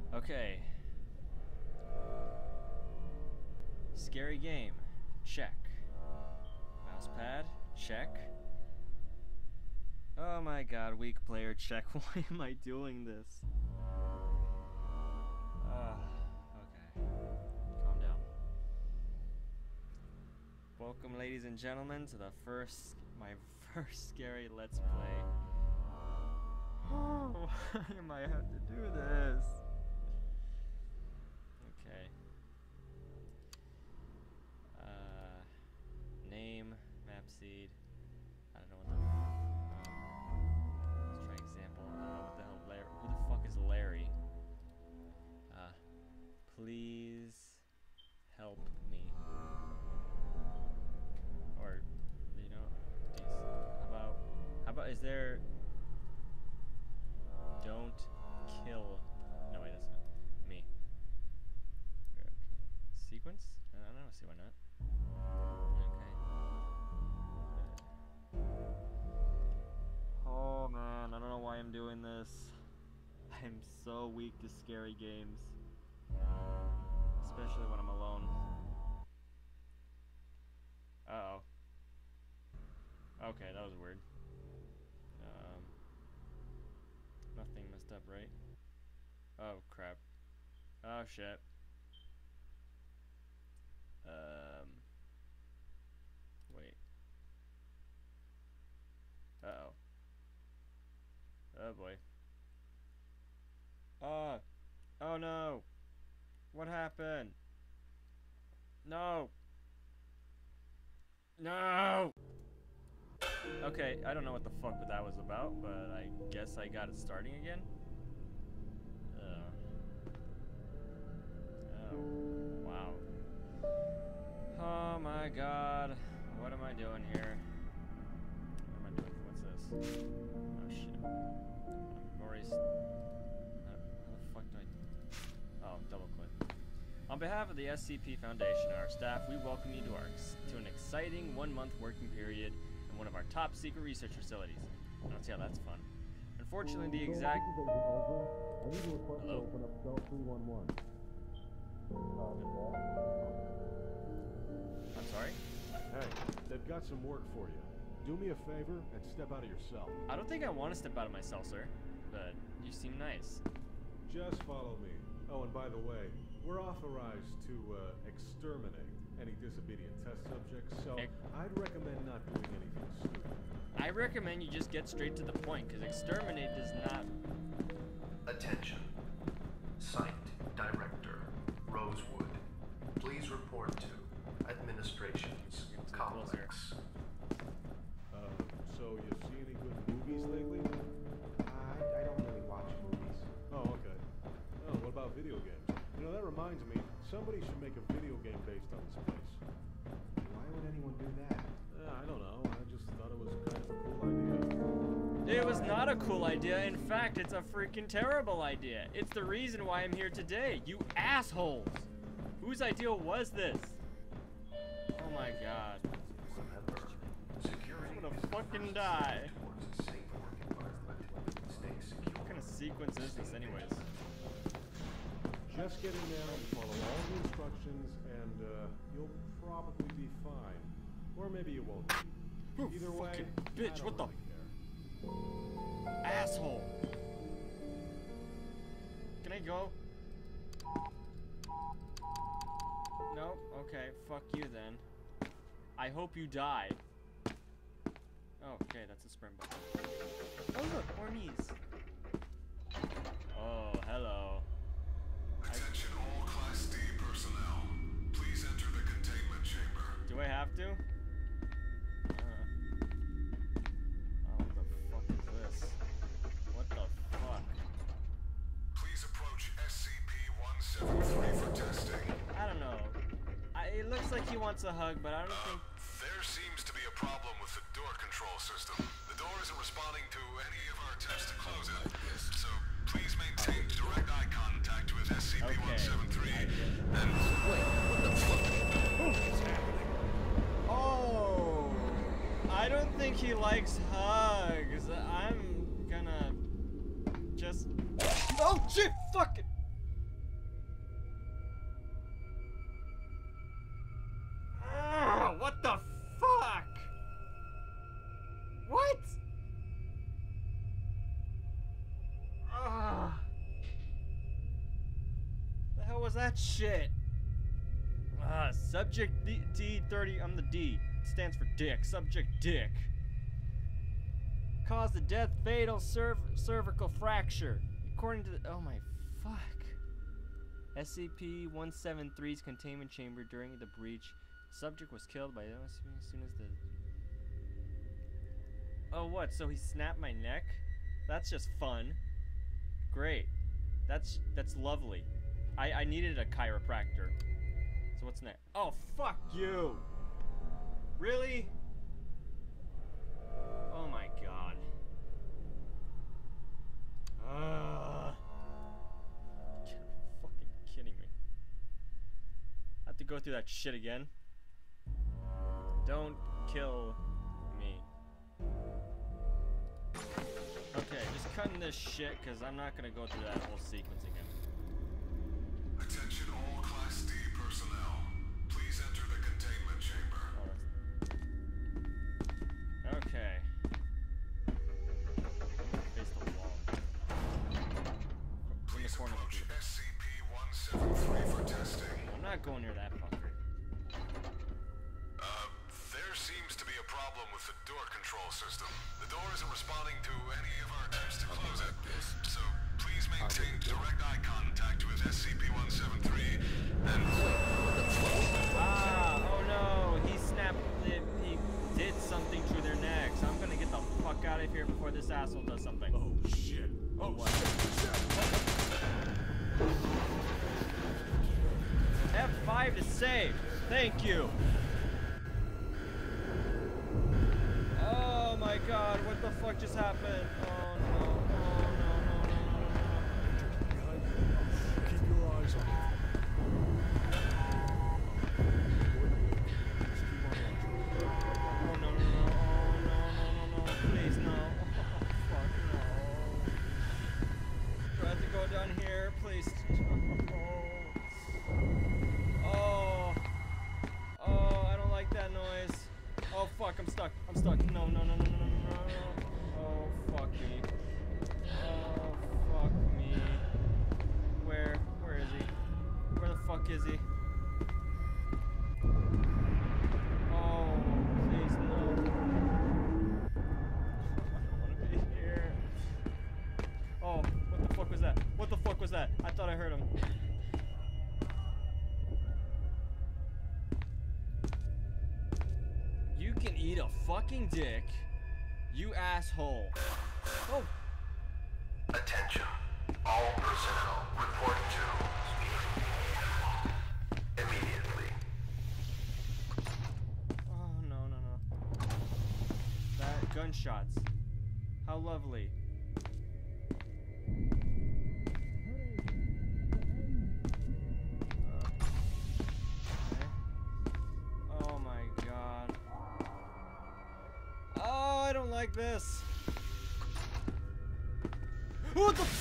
Okay. Scary game. Check. Mousepad. Check. Oh my god, weak player. Check. Why am I doing this? Okay. Calm down. Welcome, ladies and gentlemen, to my first scary Let's Play. Oh, why am I have to do this? Okay. Name, map seed. I don't know what the. Let's try example. I don't know what the hell Larry. Who the fuck is Larry? Please help me. Or, you know, geez, how about is there? Don't kill. No, wait, that's not me. Okay. Sequence? I don't see why not. Okay. Oh man, I don't know why I'm doing this. I'm so weak to scary games. Especially when I'm alone. Uh-oh. Okay, that was weird. Nothing messed up, right? Oh, crap. Oh, shit. Wait. Uh-oh. Oh, boy. Oh, no. What happened? No. No! Okay, I don't know what the fuck that was about, but I guess I got it starting again. Oh, wow. Oh my god. What am I doing here? What am I doing? What's this? Oh shit. Maurice. How the fuck do I... Oh, double click. On behalf of the SCP Foundation and our staff, we welcome you to an exciting 1-month working period in one of our top secret research facilities. I don't see how that's fun. Unfortunately, the exact... Hello? I'm sorry? Hey, they've got some work for you. Do me a favor and step out of your cell. I don't think I want to step out of my cell, sir. But you seem nice. Just follow me. Oh, and by the way, we're authorized to exterminate any disobedient test subjects, so I'd recommend not doing anything stupid. I recommend you just get straight to the point, because exterminate does not... Attention. Site Director Rosewood. Please report to Administration's Complex. So you see any good movies lately? I don't really watch movies. Oh, okay. Oh, what about video games? You know, that reminds me, somebody should make a video game based on this place. Why would anyone do that? I don't know. I just thought it was kind of a cool idea. It was not a cool idea. In fact, it's a freaking terrible idea. It's the reason why I'm here today. You assholes! Whose idea was this? Oh my god. Remember, security I'm gonna is fucking die. towards a safe work environment. Stay secure. What kind of sequence is this anyways? Just get in there and follow all the instructions, and you'll probably be fine. Or maybe you won't be. Either way, Fucking bitch, I what don't the really care. asshole? Can I go? No? Okay, fuck you then. I hope you die. Oh, okay, that's a sprint button. Oh look, more knees. Oh, hello. Attention all Class D personnel. Please enter the containment chamber. Do I have to? Oh, what the fuck is this? What the fuck? Please approach SCP-173 for testing. I don't know. It looks like he wants a hug, but I don't think... There seems to be a problem with the door control system. The door isn't responding to any of our attempts to close it. So please maintain direct eye contact with SCP-173 and... Wait, what the fuck? What's happening? Oh! I don't think he likes hugs. I'm gonna just... Oh shit! Fuck it! that shit? Subject D30. I'm the D. It stands for dick. Subject dick. Caused the death, fatal cervical fracture. According to the, oh my fuck. SCP-173's containment chamber during the breach. Subject was killed by OSP as soon as the... Oh, what? So he snapped my neck? That's just fun. Great. That's lovely. I needed a chiropractor. So what's next? Oh, fuck you! Really? Oh my god. You're fucking kidding me. I have to go through that shit again. Don't kill me. Okay, just cutting this shit because I'm not gonna go through that whole sequence again. Attention all Class D personnel. Please enter the containment chamber. Okay. Face the wall. Please approach SCP-173 for testing. I'm not going near that fucker. There seems to be a problem with the door control system. The door isn't responding to any of our attempts to close it. So please maintain direct eye contact with SCP-173 and... Oh no, he snapped it. He did something to their necks. I'm gonna get the fuck out of here before this asshole does something. Oh shit. Oh what? F5 to save. Thank you. Oh my god, what the fuck just happened? Oh no, oh no, no, no, no, no. Keep your eyes on it. Oh no, no, no, oh no, no, no, no, please no. Oh fuck no. Do I have to go down here, please? Oh. Oh, I don't like that noise. Oh fuck, I'm stuck. I'm stuck. No, no, no, no, no, no, no, no. Oh fuck me. Oh fuck me. Where is he? Where the fuck is he? Oh, please no. I don't want to be here. Oh, what the fuck was that? What the fuck was that? I thought I heard him. You can eat a fucking dick, you asshole. Oh. Attention. All personnel report to immediately. Oh, no, no, no. That gunshots. How lovely. Okay. Oh my god. Oh, I don't like this. What the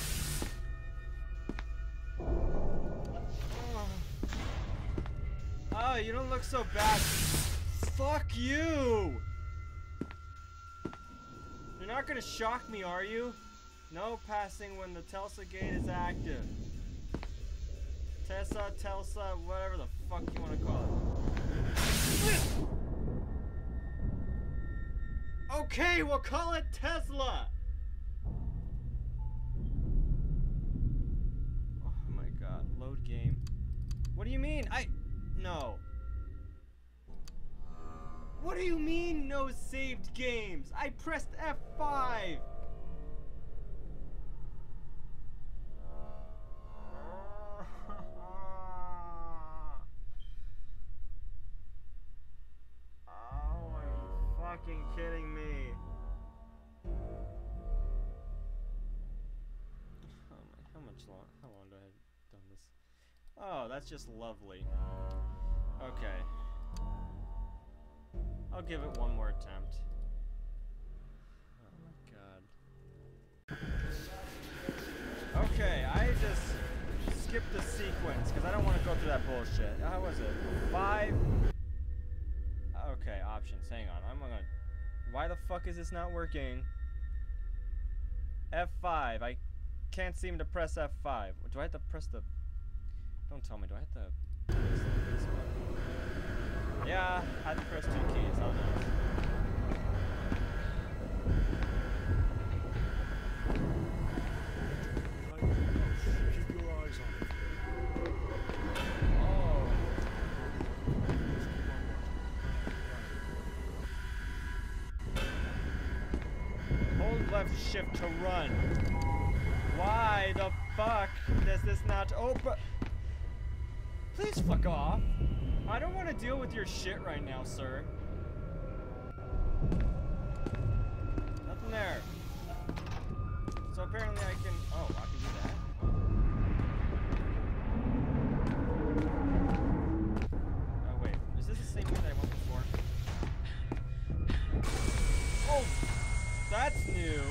Oh, you don't look so bad. Fuck you! You're not gonna shock me, are you? No passing when the Telsa gate is active. Tessa, Telsa, whatever the fuck you want to call it. Okay, we'll call it Tesla! Oh my god, load game. What do you mean? No. What do you mean, no saved games? I pressed F5! Oh, are you fucking kidding me? How long do I have done this? Oh, that's just lovely. Okay. I'll give it one more attempt. Oh my god. Okay, I just skipped the sequence because I don't want to go through that bullshit. How was it? 5? Okay, options. Hang on. I'm gonna... Why the fuck is this not working? F5. I can't seem to press F5. Do I have to press the... Don't tell me. Do I hit the... Yeah, I had to press 2 keys. How nice. Keep your eyes on it. Oh. Hold left shift to run. Why the fuck does this not open? Please fuck off. I don't want to deal with your shit right now, sir. Nothing there. So apparently I can... Oh, I can do that. Oh, wait. Is this the same way that I went before? Oh! That's new.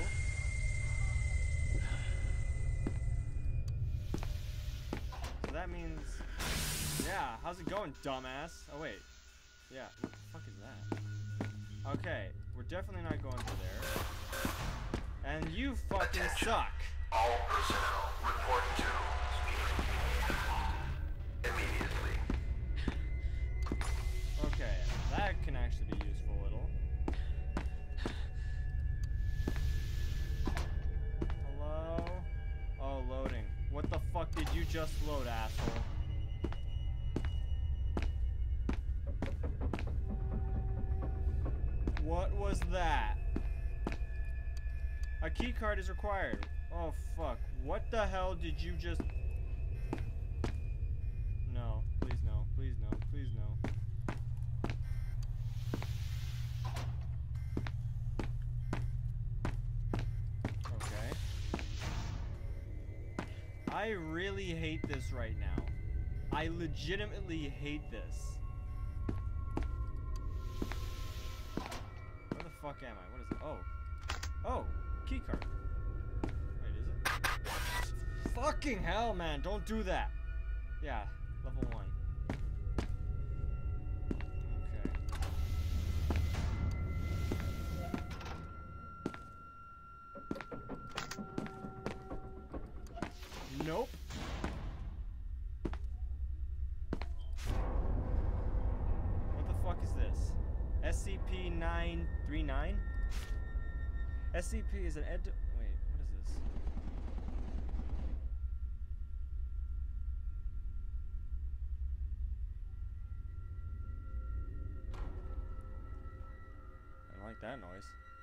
So that means... Yeah, how's it going, dumbass? Oh, wait. Yeah, what the fuck is that? Okay, we're definitely not going through there. And you fucking suck. All personnel report to immediately. Okay, that can actually be useful a little. Hello? Oh, loading. What the fuck did you just load, asshole? What was that? A key card is required. Oh fuck. What the hell did you just... No. Please no. Please no. Please no. Okay. I really hate this right now. I legitimately hate this. Where the fuck am I? What is it? Oh. Oh. Key card. Wait, is it? Fucking hell, man. Don't do that. Yeah. Level 1. Okay. Nope. What the fuck is this? SCP-939? SCP is an wait, what is this? I don't like that noise.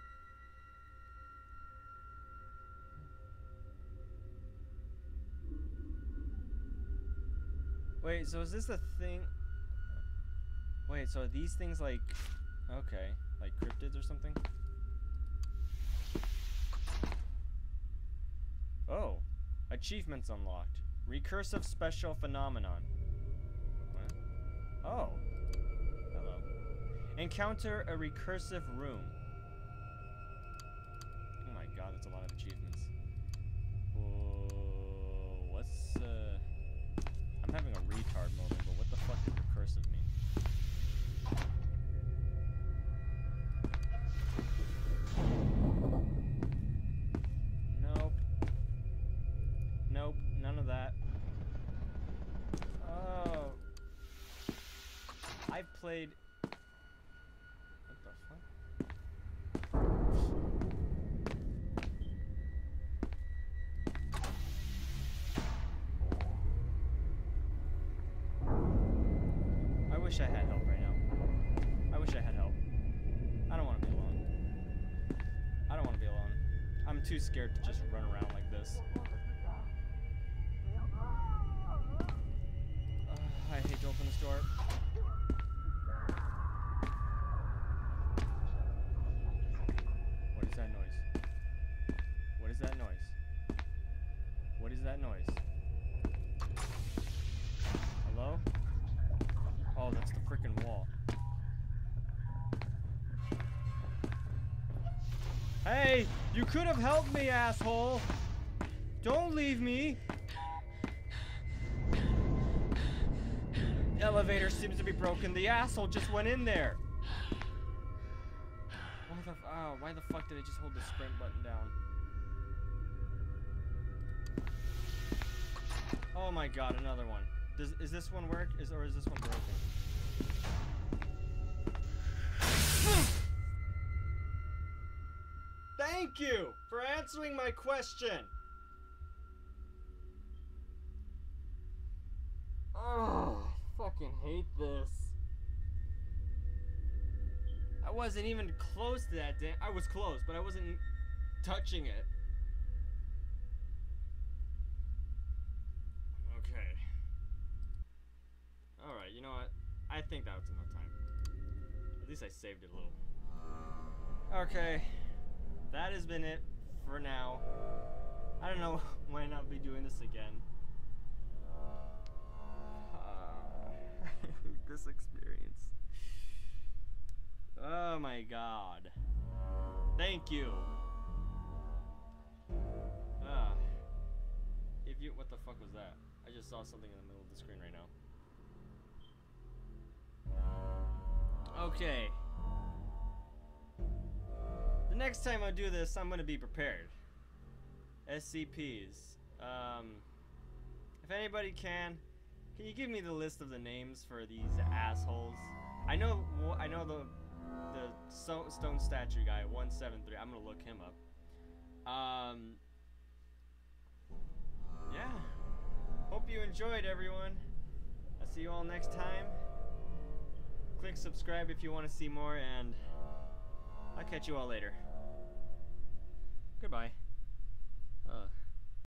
Wait, so is this a thing? Wait, so are these things like... Okay, like cryptids or something? Oh, achievements unlocked. Recursive special phenomenon. What? Oh. Hello. Encounter a recursive room. Oh my god, that's a lot of achievements. Whoa, what's I'm having a retard moment, but what the fuck does recursive mean? Nope, none of that. Oh. I've played... What the fuck? I wish I had help right now. I wish I had help. I don't want to be alone. I don't want to be alone. I'm too scared to just run around like this. I hate to open this door. What is that noise? What is that noise? What is that noise? Hello? Oh, that's the frickin' wall. Hey! You could have helped me, asshole! Don't leave me! Elevator seems to be broken. The asshole just went in there. Why the fuck did I just hold the sprint button down? Oh my god, another one. Is this one work? Or is this one broken? Thank you for answering my question. Oh, I fucking hate this. I wasn't even close to that damn. I was close, but I wasn't touching it. Okay. Alright, you know what? I think that was enough time. At least I saved it a little. Okay. That has been it for now. I don't know when I'll be doing this again. I hate this experience. Oh my god. Thank you. If you, what the fuck was that? I just saw something in the middle of the screen right now. Okay. The next time I do this, I'm gonna be prepared. SCPs. If anybody can you give me the list of the names for these assholes? I know the stone statue guy, 173. I'm gonna look him up. Yeah. Hope you enjoyed, everyone. I'll see you all next time. Click subscribe if you want to see more, and I'll catch you all later. Goodbye.